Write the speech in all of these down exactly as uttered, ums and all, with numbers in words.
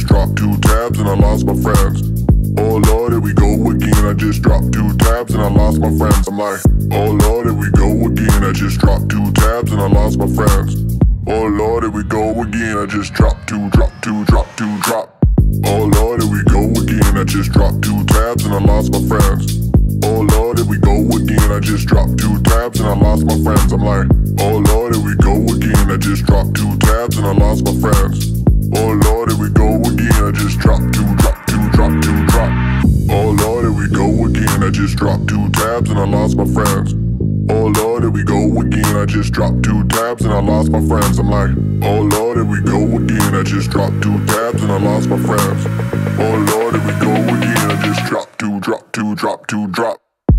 dropped two tabs and I lost my friends. Oh Lord, here we go again. I just dropped two tabs and I lost my friends. I'm like, oh Lord, here we go again. I just dropped two tabs and I lost my friends. Oh Lord, here we go again. I just dropped two, drop two, drop two, drop. Oh Lord, here we go again. I just dropped two tabs and I lost my friends. Oh Lord, here we go again. I just dropped two tabs and I lost my friends. I'm like, oh Lord, here we go again. I just dropped two tabs and I lost my friends. Oh Lord, here we go again. I just dropped two, drop two, drop two, drop. Oh Lord, here we go again. I just dropped two tabs and I lost my friends. Oh Lord, here we go again. I just dropped two tabs and I lost my friends. I'm like, oh Lord, here we go again. I just dropped two tabs and I lost my friends. Oh Lord, here we go again. I just dropped two, drop two, drop two, drop.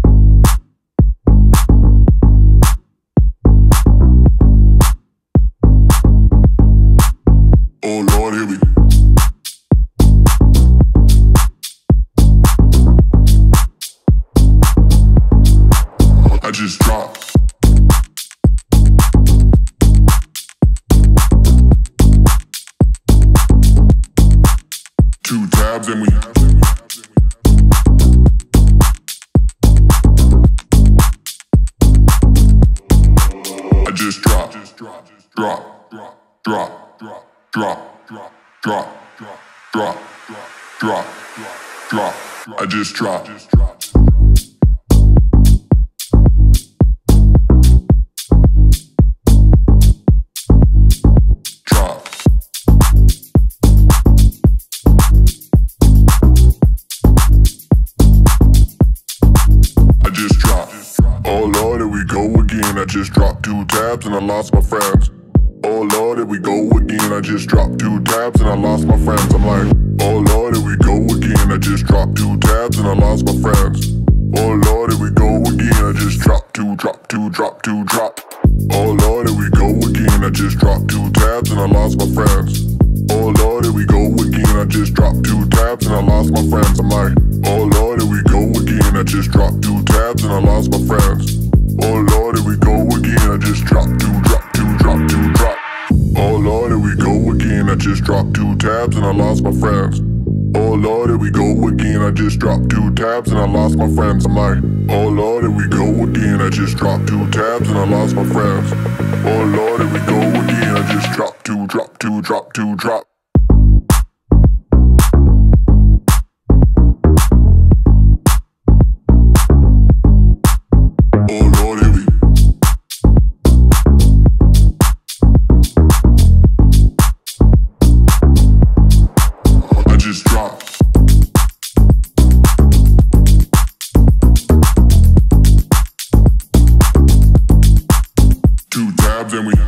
Oh Lord, here we I just dropped. Two tabs and we I just dropped. Drop, drop, drop, drop, drop, drop, drop, drop, drop, drop. I just dropped. I just dropped two tabs and I lost my friends. Oh Lord, here we go again. I just dropped two tabs and I lost my friends. I'm like, oh Lord, here we go again. I just dropped two tabs and I lost my friends. Oh Lord, here we go again. I just dropped two, drop two, drop two, drop. Oh Lord, here we go again. I just dropped two tabs and I lost my friends. Oh Lord, here we go again. I just dropped two tabs and I lost my friends. I'm like, oh Lord, here we go again. I just dropped two tabs and I lost my friends. Oh Lord, here we go again. I just dropped two, drop two, drop two, drop. Oh Lord, here we go again. I just dropped two tabs and I lost my friends. Oh Lord, here we go again. I just dropped two tabs and I lost my friends. I'm like, oh Lord, here we go again. I just dropped two tabs and I lost my friends. Oh Lord, here we go again. I just dropped two, drop two, drop two, drop. Then we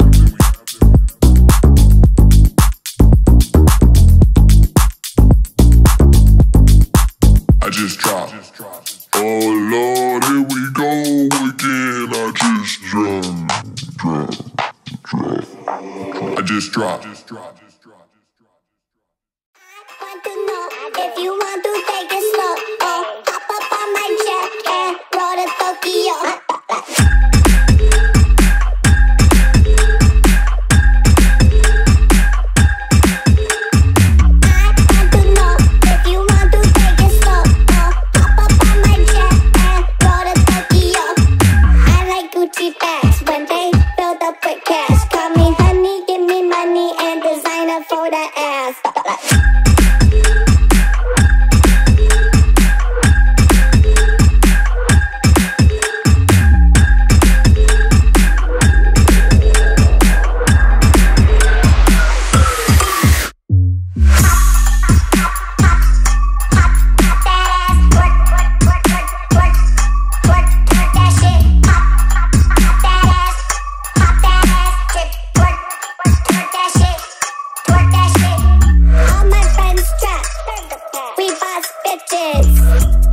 I just dropped. Oh Lord, here we go again. I just dropped, dropped, dropped. I just dropped. I want to know if you want to take it slow. Oh, hop up on my jet and roll to Tokyo. For that ass. We boss bitches.